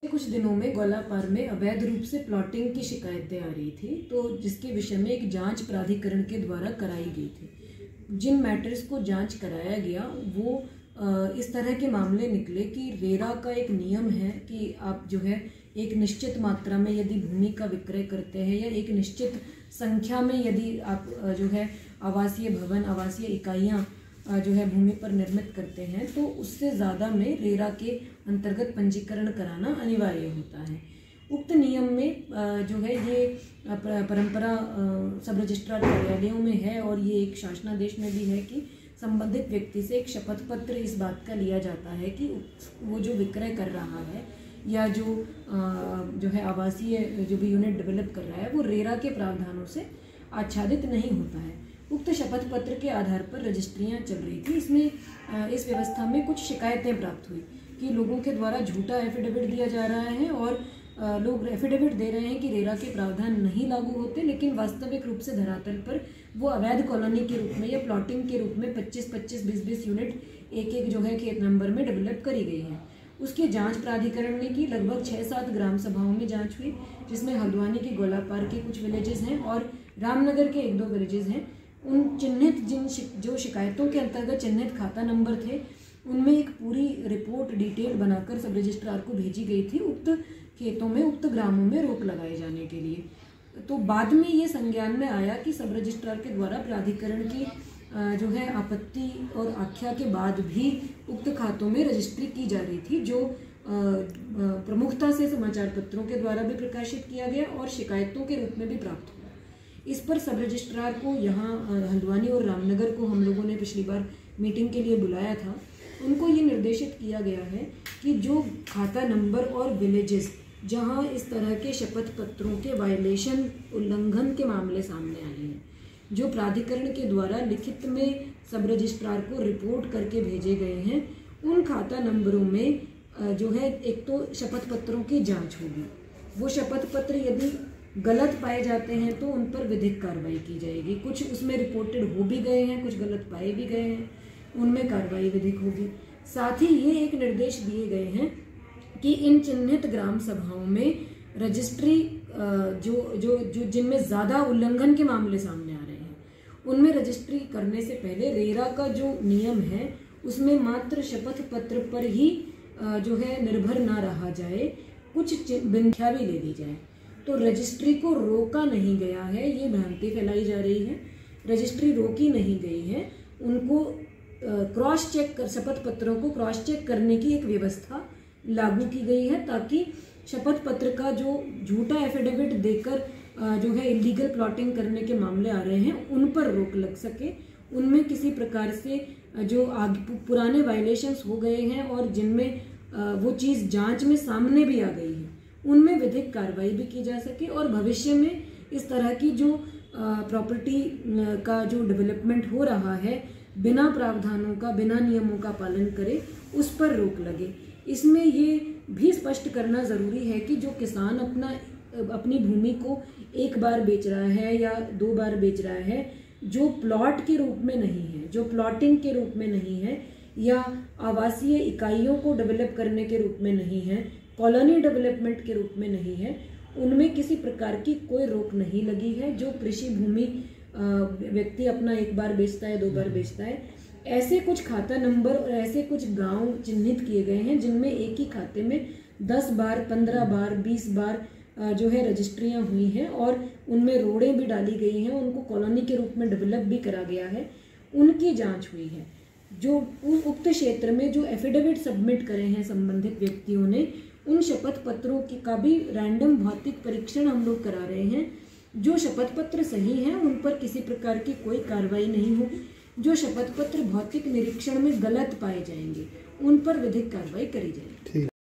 कुछ दिनों में गोलापार में अवैध रूप से प्लॉटिंग की शिकायतें आ रही थी, तो जिसके विषय में एक जांच प्राधिकरण के द्वारा कराई गई थी। जिन मैटर्स को जांच कराया गया वो इस तरह के मामले निकले कि रेरा का एक नियम है कि आप जो है एक निश्चित मात्रा में यदि भूमि का विक्रय करते हैं या एक निश्चित संख्या में यदि आप जो है आवासीय भवन, आवासीय इकाइयाँ जो है भूमि पर निर्मित करते हैं तो उससे ज़्यादा में रेरा के अंतर्गत पंजीकरण कराना अनिवार्य होता है। उक्त नियम में जो है ये परंपरा सब रजिस्ट्रार कार्यालयों में है और ये एक शासनादेश में भी है कि संबंधित व्यक्ति से एक शपथ पत्र इस बात का लिया जाता है कि वो जो विक्रय कर रहा है या जो है आवासीय जो भी यूनिट डेवलप कर रहा है वो रेरा के प्रावधानों से आच्छादित नहीं होता है। उक्त शपथ पत्र के आधार पर रजिस्ट्रियां चल रही थी। इसमें इस व्यवस्था में कुछ शिकायतें प्राप्त हुई कि लोगों के द्वारा झूठा एफिडेविट दिया जा रहा है और लोग एफिडेविट दे रहे हैं कि रेरा के प्रावधान नहीं लागू होते, लेकिन वास्तविक रूप से धरातल पर वो अवैध कॉलोनी के रूप में या प्लॉटिंग के रूप में 25-25, 20-20 यूनिट एक जो है खेत नंबर में डेवलप करी गई है। उसकी जांच प्राधिकरण ने की। लगभग 6-7 ग्राम सभाओं में जांच हुई, जिसमें हल्द्वानी के गोलापार के कुछ विलेजेस हैं और रामनगर के 1-2 विलेजेस हैं। उन चिन्हित जो शिकायतों के अंतर्गत चिन्हित खाता नंबर थे उनमें एक पूरी रिपोर्ट डिटेल बनाकर सब रजिस्ट्रार को भेजी गई थी उक्त खेतों में, उक्त ग्रामों में रोक लगाए जाने के लिए। तो बाद में ये संज्ञान में आया कि सब रजिस्ट्रार के द्वारा प्राधिकरण की जो है आपत्ति और आख्या के बाद भी उक्त खातों में रजिस्ट्री की जा रही थी, जो प्रमुखता से समाचार पत्रों के द्वारा भी प्रकाशित किया गया और शिकायतों के रूप में भी प्राप्त हुआ। इस पर सब रजिस्ट्रार को यहाँ हल्द्वानी और रामनगर को हम लोगों ने पिछली बार मीटिंग के लिए बुलाया था। उनको ये निर्देशित किया गया है कि जो खाता नंबर और विलेजेस जहाँ इस तरह के शपथ पत्रों के वायलेशन, उल्लंघन के मामले सामने आए हैं, जो प्राधिकरण के द्वारा लिखित में सब रजिस्ट्रार को रिपोर्ट करके भेजे गए हैं, उन खाता नंबरों में जो है एक तो शपथ पत्रों की जाँच होगी। वो शपथ पत्र यदि गलत पाए जाते हैं तो उन पर विधिक कार्रवाई की जाएगी। कुछ उसमें रिपोर्टेड हो भी गए हैं, कुछ गलत पाए भी गए हैं, उनमें कार्रवाई विधिक होगी। साथ ही ये एक निर्देश दिए गए हैं कि इन चिन्हित ग्राम सभाओं में रजिस्ट्री जो जिनमें ज़्यादा उल्लंघन के मामले सामने आ रहे हैं उनमें रजिस्ट्री करने से पहले रेरा का जो नियम है उसमें मात्र शपथ पत्र पर ही जो है निर्भर ना रहा जाए, कुछ संख्या भी ले ली जाए। तो रजिस्ट्री को रोका नहीं गया है, ये भ्रांति फैलाई जा रही है। रजिस्ट्री रोकी नहीं गई है, उनको क्रॉस चेक कर शपथ पत्रों को क्रॉस चेक करने की एक व्यवस्था लागू की गई है ताकि शपथ पत्र का जो झूठा एफिडेविट देकर जो है इलीगल प्लॉटिंग करने के मामले आ रहे हैं उन पर रोक लग सके। उनमें किसी प्रकार से जो पुराने वायलेशंस हो गए हैं और जिनमें वो चीज़ जांच में सामने भी आ गई है उनमें विधिक कार्रवाई भी की जा सके और भविष्य में इस तरह की जो प्रॉपर्टी का जो डेवलपमेंट हो रहा है बिना प्रावधानों का, बिना नियमों का पालन करे, उस पर रोक लगे। इसमें ये भी स्पष्ट करना ज़रूरी है कि जो किसान अपनी भूमि को एक बार बेच रहा है या 2 बार बेच रहा है, जो प्लॉट के रूप में नहीं है, जो प्लॉटिंग के रूप में नहीं है या आवासीय इकाइयों को डेवलप करने के रूप में नहीं है, कॉलोनी डेवलपमेंट के रूप में नहीं है, उनमें किसी प्रकार की कोई रोक नहीं लगी है। जो कृषि भूमि व्यक्ति अपना 1 बार बेचता है, 2 बार बेचता है, ऐसे कुछ खाता नंबर और ऐसे कुछ गांव चिन्हित किए गए हैं जिनमें एक ही खाते में 10 बार, 15 बार, 20 बार जो है रजिस्ट्रियां हुई हैं और उनमें रोडें भी डाली गई हैं, उनको कॉलोनी के रूप में डेवलप भी करा गया है, उनकी जांच हुई है। जो उक्त क्षेत्र में जो एफिडेविट सबमिट करे हैं संबंधित व्यक्तियों ने, उन शपथ पत्रों का भी रैंडम भौतिक परीक्षण हम लोग करा रहे हैं। जो शपथ पत्र सही हैं उन पर किसी प्रकार की कोई कार्रवाई नहीं होगी। जो शपथ पत्र भौतिक निरीक्षण में गलत पाए जाएंगे उन पर विधिक कार्रवाई करी जाएगी।